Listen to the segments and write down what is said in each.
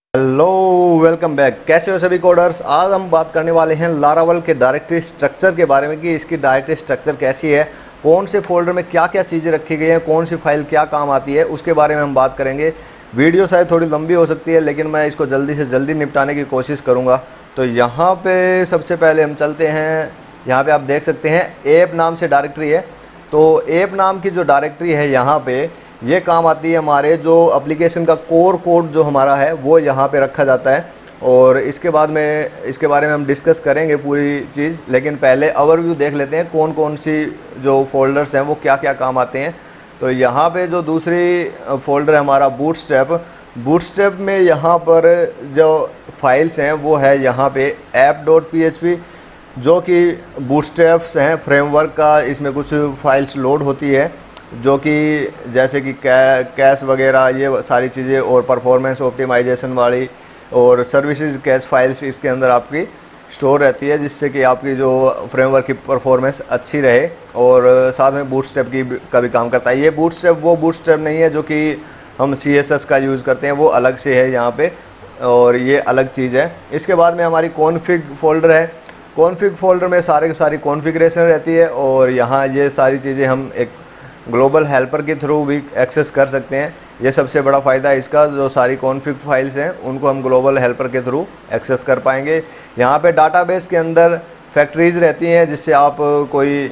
Hello, welcome back. कैसे हो सभी कोडर्स। आज हम बात करने वाले हैं लारावल के डायरेक्टरी स्ट्रक्चर के बारे में कि इसकी डायरेक्टरी स्ट्रक्चर कैसी है, कौन से फोल्डर में क्या क्या चीज़ें रखी गई हैं, कौन सी फाइल क्या काम आती है, उसके बारे में हम बात करेंगे। वीडियो शायद थोड़ी लंबी हो सकती है, लेकिन मैं इसको जल्दी से जल्दी निपटाने की कोशिश करूँगा। तो यहाँ पर सबसे पहले हम चलते हैं। यहाँ पर आप देख सकते हैं ऐप नाम से डायरेक्टरी है। तो ऐप नाम की जो डायरेक्टरी है यहाँ पे ये काम आती है। हमारे जो एप्लीकेशन का कोर कोड जो हमारा है वो यहाँ पे रखा जाता है, और इसके बाद में इसके बारे में हम डिस्कस करेंगे पूरी चीज़। लेकिन पहले ओवरव्यू देख लेते हैं कौन कौन सी जो फोल्डर्स हैं वो क्या क्या काम आते हैं। तो यहाँ पे जो दूसरी फोल्डर है हमारा बूटस्ट्रैप में यहाँ पर जो फाइल्स हैं वो है यहाँ पे app.php, जो कि बूटस्ट्रैप्स हैं फ्रेमवर्क का। इसमें कुछ फाइल्स लोड होती है जो कि जैसे कि कैश वगैरह ये सारी चीज़ें, और परफॉर्मेंस ऑप्टिमाइजेशन वाली और सर्विसेज कैश फाइल्स इसके अंदर आपकी स्टोर रहती है, जिससे कि आपकी जो फ्रेमवर्क की परफॉर्मेंस अच्छी रहे। और साथ में बूटस्ट्रैप का भी काम करता है। ये बूटस्ट्रैप नहीं है जो कि हम CSS का यूज़ करते हैं, वो अलग से है यहाँ पे, और ये अलग चीज़ है। इसके बाद में हमारी कॉन्फ़िग फोल्डर है। कॉन्फ़िग फोल्डर में सारी कॉन्फ़िगरेशन रहती है, और यहाँ ये सारी चीज़ें हम एक ग्लोबल हेल्पर के थ्रू भी एक्सेस कर सकते हैं। ये सबसे बड़ा फ़ायदा है इसका, जो सारी कॉन्फ़िग फाइल्स हैं उनको हम ग्लोबल हेल्पर के थ्रू एक्सेस कर पाएंगे। यहाँ पे डाटाबेस के अंदर फैक्ट्रीज़ रहती हैं, जिससे आप कोई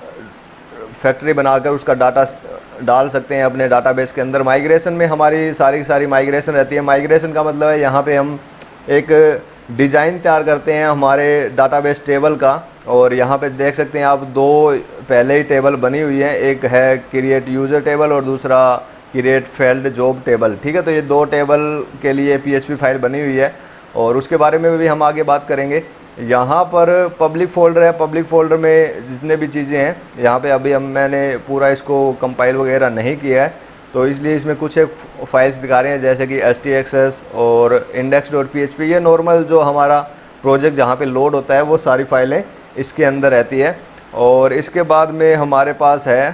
फैक्ट्री बनाकर उसका डाटा डाल सकते हैं अपने डाटाबेस के अंदर। माइग्रेशन में हमारी सारी माइग्रेशन रहती है। माइग्रेशन का मतलब है यहाँ पे हम एक डिज़ाइन तैयार करते हैं हमारे डाटाबेस टेबल का, और यहाँ पे देख सकते हैं आप दो पहले ही टेबल बनी हुई है। एक है क्रिएट यूज़र टेबल और दूसरा क्रिएट फील्ड जॉब टेबल। ठीक है, तो ये दो टेबल के लिए PHP फाइल बनी हुई है, और उसके बारे में भी हम आगे बात करेंगे। यहाँ पर पब्लिक फ़ोल्डर है। पब्लिक फ़ोल्डर में जितने भी चीज़ें हैं, यहाँ पे अभी मैंने पूरा इसको कंपाइल वगैरह नहीं किया है, तो इसलिए इसमें कुछ एक फाइल्स दिखा रहे हैं, जैसे कि htaccess और index.php। ये नॉर्मल जो हमारा प्रोजेक्ट जहाँ पे लोड होता है वो सारी फाइलें इसके अंदर रहती है। और इसके बाद में हमारे पास है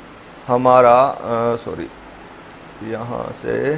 हमारा यहाँ से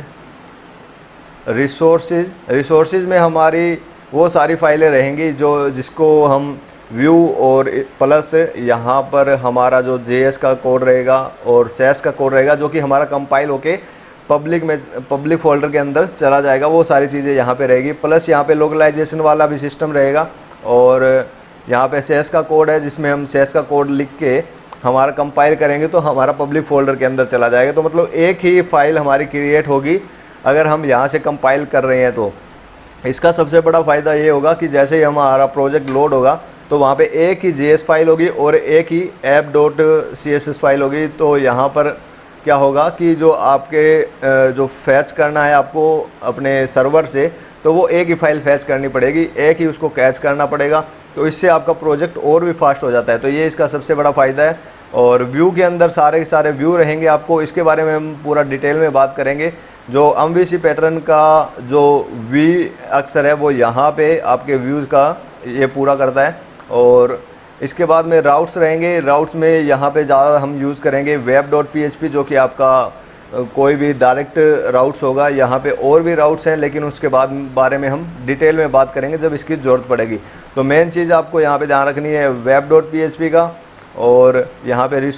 रिसोर्सेज में हमारी वो सारी फाइलें रहेंगी जिसको हम व्यू और प्लस यहाँ पर हमारा जो JS का कोड रहेगा और SAS का कोड रहेगा, जो कि हमारा कंपाइल होके पब्लिक फोल्डर के अंदर चला जाएगा। वो सारी चीज़ें यहाँ पे रहेगी। प्लस यहाँ पे लोकलाइजेशन वाला भी सिस्टम रहेगा, और यहाँ पे SAS का कोड है, जिसमें हम SAS का कोड लिख के हमारा कंपाइल करेंगे तो हमारा पब्लिक फोल्डर के अंदर चला जाएगा। तो मतलब एक ही फाइल हमारी क्रिएट होगी अगर हम यहाँ से कंपाइल कर रहे हैं। तो इसका सबसे बड़ा फ़ायदा ये होगा कि जैसे ही हमारा प्रोजेक्ट लोड होगा तो वहाँ पे एक ही JS फाइल होगी और एक ही app.css फाइल होगी। तो यहाँ पर क्या होगा कि जो आपके जो फैच करना है आपको अपने सर्वर से, तो वो एक ही फाइल फैच करनी पड़ेगी, एक ही उसको कैच करना पड़ेगा। तो इससे आपका प्रोजेक्ट और भी फास्ट हो जाता है। तो ये इसका सबसे बड़ा फ़ायदा है। और व्यू के अंदर सारे व्यू रहेंगे आपको। इसके बारे में हम पूरा डिटेल में बात करेंगे। जो MVC पैटर्न का जो V अक्षर है वो यहाँ पे आपके व्यूज़ का ये पूरा करता है। और इसके बाद में राउट्स रहेंगे। राउट्स में यहाँ पे ज़्यादा हम यूज़ करेंगे web.php, जो कि आपका कोई भी डायरेक्ट राउट्स होगा। यहाँ पे और भी राउट्स हैं, लेकिन उसके बारे में हम डिटेल में बात करेंगे जब इसकी ज़रूरत पड़ेगी। तो मेन चीज़ आपको यहाँ पे ध्यान रखनी है web.php का। और यहाँ पे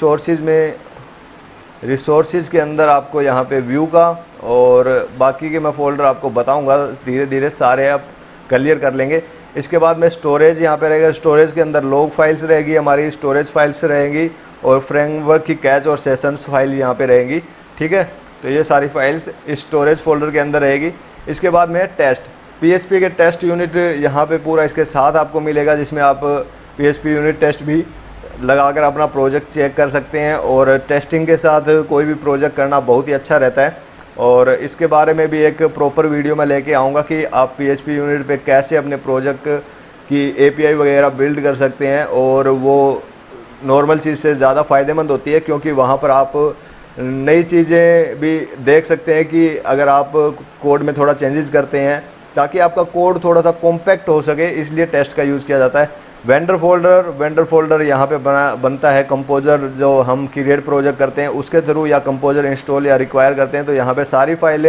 रिसोर्सेज के अंदर आपको यहाँ पे व्यू का, और बाकी के मैं फ़ोल्डर आपको बताऊँगा, धीरे धीरे सारे आप क्लियर कर लेंगे। इसके बाद में स्टोरेज यहाँ पे रहेगा। स्टोरेज के अंदर लॉग फाइल्स रहेगी, हमारी स्टोरेज फाइल्स रहेंगी, और फ्रेमवर्क की कैच और सेशंस फाइल यहाँ पे रहेंगी। ठीक है, तो ये सारी फाइल्स स्टोरेज फोल्डर के अंदर रहेगी। इसके बाद में टेस्ट PHP के टेस्ट यूनिट यहाँ पे पूरा इसके साथ आपको मिलेगा, जिसमें आप PHP यूनिट टेस्ट भी लगाकर अपना प्रोजेक्ट चेक कर सकते हैं। और टेस्टिंग के साथ कोई भी प्रोजेक्ट करना बहुत ही अच्छा रहता है। और इसके बारे में भी एक प्रॉपर वीडियो मैं लेके आऊँगा कि आप PHP यूनिट पे कैसे अपने प्रोजेक्ट की API वगैरह बिल्ड कर सकते हैं। और वो नॉर्मल चीज़ से ज़्यादा फ़ायदेमंद होती है, क्योंकि वहाँ पर आप नई चीज़ें भी देख सकते हैं कि अगर आप कोड में थोड़ा चेंजेस करते हैं ताकि आपका कोड थोड़ा सा कॉम्पैक्ट हो सके, इसलिए टेस्ट का यूज़ किया जाता है। वेंडर फोल्डर यहाँ पे बनता है कंपोजर, जो हम क्रिएट प्रोजेक्ट करते हैं उसके थ्रू, या कंपोजर इंस्टॉल या रिक्वायर करते हैं। तो यहाँ पे सारी फाइलें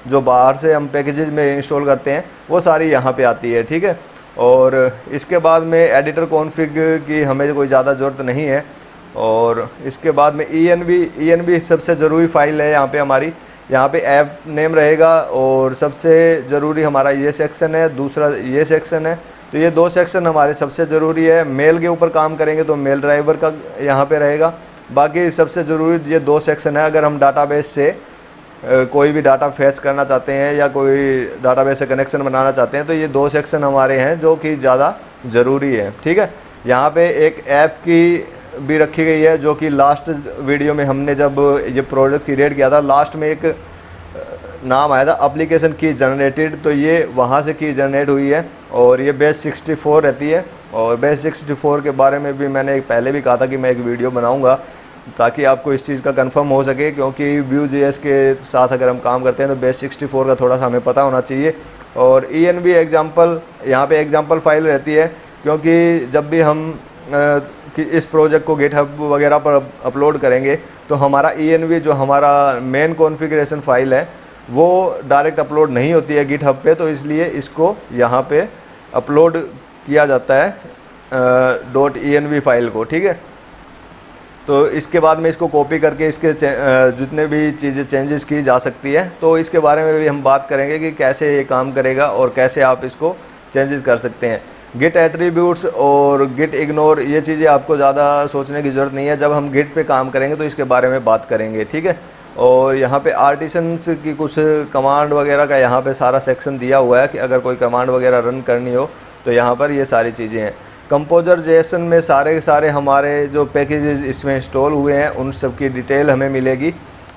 जो बाहर से हम पैकेजेस में इंस्टॉल करते हैं वो सारी यहाँ पे आती है, ठीक है। और इसके बाद में एडिटर कॉन्फ़िग की हमें कोई ज़्यादा ज़रूरत नहीं है। और इसके बाद में ENV सबसे ज़रूरी फ़ाइल है यहाँ पे हमारी। यहाँ पे ऐप नेम रहेगा और सबसे ज़रूरी हमारा ये सेक्शन है, दूसरा ये सेक्शन है। तो ये 2 सेक्शन हमारे सबसे ज़रूरी है। मेल के ऊपर काम करेंगे तो मेल ड्राइवर का यहाँ पे रहेगा। बाकी सबसे ज़रूरी ये 2 सेक्शन है। अगर हम डाटाबेस से कोई भी डाटा फैच करना चाहते हैं या कोई डाटाबेस से कनेक्शन बनाना चाहते हैं तो ये 2 सेक्शन हमारे हैं जो कि ज़्यादा ज़रूरी है, ठीक है। यहाँ पे एक ऐप की भी रखी गई है जो कि लास्ट वीडियो में हमने जब ये प्रोजेक्ट क्रिएट किया था, लास्ट में एक नाम आया था एप्लीकेशन की जनरेटेड, तो ये वहाँ से की जनरेट हुई है। और ये बेस 64 रहती है। और बेस 64 के बारे में भी मैंने पहले भी कहा था कि मैं एक वीडियो बनाऊँगा ताकि आपको इस चीज़ का कंफर्म हो सके, क्योंकि Vue.js के साथ अगर हम काम करते हैं तो बेस 64 का थोड़ा सा हमें पता होना चाहिए। और ENV एग्जांपल, यहाँ पे एग्जांपल फाइल रहती है, क्योंकि जब भी हम कि इस प्रोजेक्ट को गिटहब वगैरह पर अपलोड करेंगे तो हमारा ENV जो हमारा मेन कॉन्फ़िगरेशन फ़ाइल है वो डायरेक्ट अपलोड नहीं होती है गिटहब पे, तो इसलिए इसको यहाँ पे अपलोड किया जाता है .env फाइल को, ठीक है। तो इसके बाद में इसको कॉपी करके इसके जितने भी चीज़ें चेंजेस की जा सकती है तो इसके बारे में भी हम बात करेंगे कि कैसे ये काम करेगा और कैसे आप इसको चेंजेस कर सकते हैं। गिट एट्रीब्यूट्स और गिट इग्नोर, ये चीज़ें आपको ज़्यादा सोचने की ज़रूरत नहीं है। जब हम गिट पे काम करेंगे तो इसके बारे में बात करेंगे, ठीक है। और यहाँ पे आर्टिसंस की कुछ कमांड वगैरह का यहाँ पे सारा सेक्शन दिया हुआ है कि अगर कोई कमांड वगैरह रन करनी हो तो यहाँ पर ये सारी चीज़ें हैं। कंपोजर जेसन में सारे हमारे जो पैकेजेस इसमें इंस्टॉल हुए हैं उन सब की डिटेल हमें मिलेगी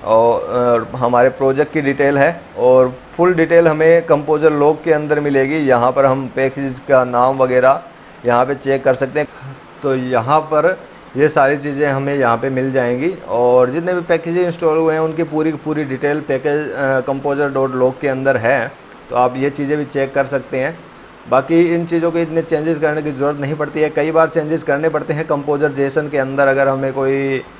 और हमारे प्रोजेक्ट की डिटेल है और फुल डिटेल हमें कंपोजर लॉग के अंदर मिलेगी। यहाँ पर हम पैकेज का नाम वगैरह यहाँ पे चेक कर सकते हैं। तो यहाँ पर ये सारी चीज़ें हमें यहाँ पे मिल जाएंगी और जितने भी पैकेजेस इंस्टॉल हुए हैं उनकी पूरी डिटेल पैकेज composer.log के अंदर है, तो आप ये चीज़ें भी चेक कर सकते हैं। बाकी इन चीज़ों के इतने चेंजेस करने की ज़रूरत नहीं पड़ती है। कई बार चेंजेस करने पड़ते हैं कंपोजर जेसन के अंदर, अगर हमें कोई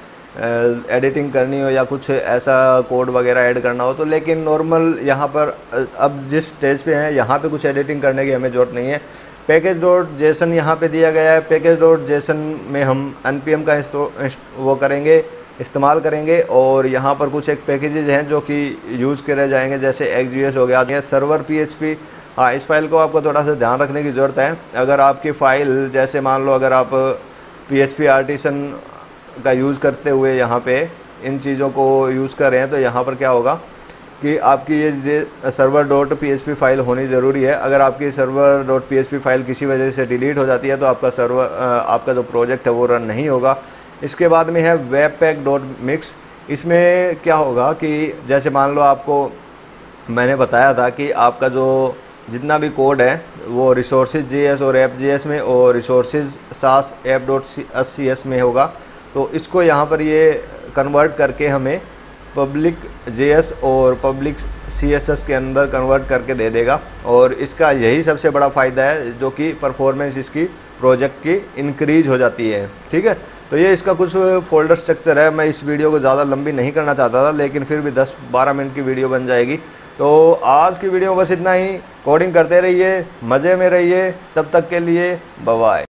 एडिटिंग करनी हो या कुछ ऐसा कोड वगैरह ऐड करना हो तो, लेकिन नॉर्मल यहाँ पर अब जिस स्टेज पे हैं यहाँ पे कुछ एडिटिंग करने की हमें ज़रूरत नहीं है। पैकेज.json यहाँ पे दिया गया है। पैकेज.json में हम npm का वो करेंगे, इस्तेमाल करेंगे और यहाँ पर कुछ एक पैकेजेज हैं जो कि यूज़ करे जाएंगे, जैसे XJS हो गया, सर्वर PHP। हाँ, इस फाइल को आपको थोड़ा सा ध्यान रखने की ज़रूरत है। अगर आपकी फ़ाइल, जैसे मान लो अगर आप PHP आर्टिसन का यूज़ करते हुए यहाँ पे इन चीज़ों को यूज़ कर रहे हैं तो यहाँ पर क्या होगा कि आपकी ये server.php फाइल होनी ज़रूरी है। अगर आपकी server.php फाइल किसी वजह से डिलीट हो जाती है तो आपका जो प्रोजेक्ट है वो रन नहीं होगा। इसके बाद में है webpack.mix। इसमें क्या होगा कि जैसे मान लो आपको मैंने बताया था कि आपका जो जितना भी कोड है वो resources.js और app.js में और resources सास app.cs में होगा, तो इसको यहाँ पर ये कन्वर्ट करके हमें पब्लिक JS और पब्लिक CSS के अंदर कन्वर्ट करके दे देगा। और इसका यही सबसे बड़ा फ़ायदा है जो कि परफॉर्मेंस इसकी प्रोजेक्ट की इंक्रीज हो जाती है, ठीक है। तो ये इसका कुछ फोल्डर स्ट्रक्चर है। मैं इस वीडियो को ज़्यादा लंबी नहीं करना चाहता था, लेकिन फिर भी 10-12 मिनट की वीडियो बन जाएगी। तो आज की वीडियो में बस इतना ही। कोडिंग करते रहिए, मज़े में रहिए, तब तक के लिए बाय बाय।